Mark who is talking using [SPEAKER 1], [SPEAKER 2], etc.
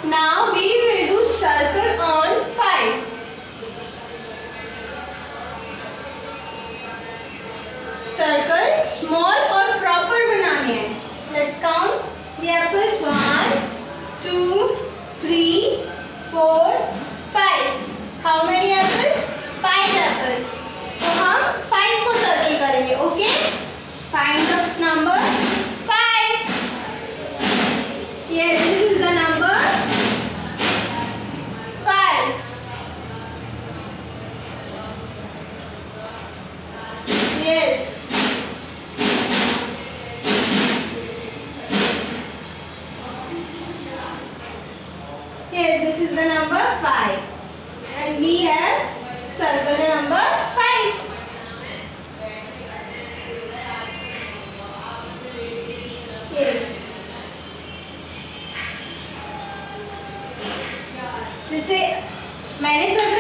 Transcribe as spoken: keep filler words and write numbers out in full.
[SPEAKER 1] Now we will do circle on five. Circle small और proper बनाने हैं. Let's count the apples. One, two, three, four, five. How many apples? Five apples. तो हम five को circle करेंगे. Okay? Find the number five. Yes, this is the number five. Yes. Yes, this is the number five. And we have circle the number five. Yes. जैसे मैंने